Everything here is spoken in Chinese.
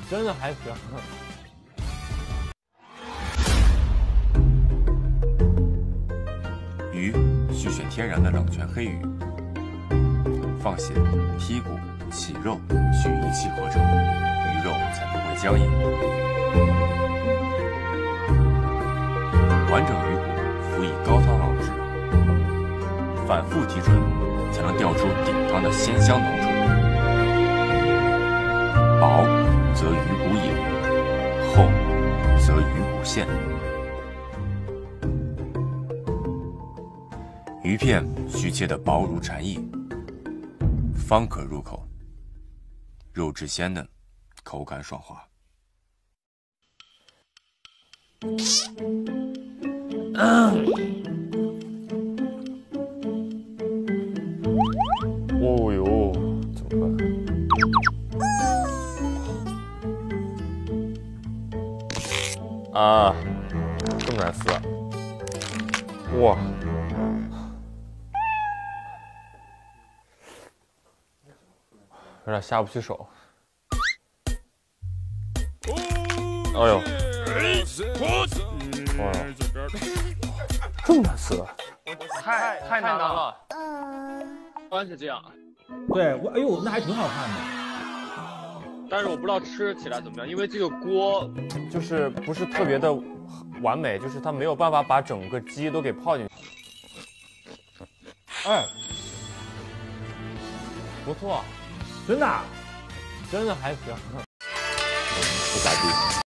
真的还行。 鱼需选天然的冷泉黑鱼，放血、剔骨、洗肉，需一气呵成，鱼肉才不会僵硬。完整鱼骨辅以高汤熬制，反复提纯，才能调出顶汤的鲜香浓醇。薄则鱼骨隐，厚则鱼骨现。鱼片需切得薄如蝉翼，方可入口，肉质鲜嫩，口感爽滑。 哦呦，怎么办？啊，这么难撕啊！哇！有点下不去手。哎呦！哇，这么难撕？ 太难了。端是这样。 对，哎呦，那还挺好看的。 但是我不知道吃起来怎么样，因为这个锅就是不是特别的完美，就是它没有办法把整个鸡都给泡进去。哎，不错， 真的， 真的还行。 不咋地。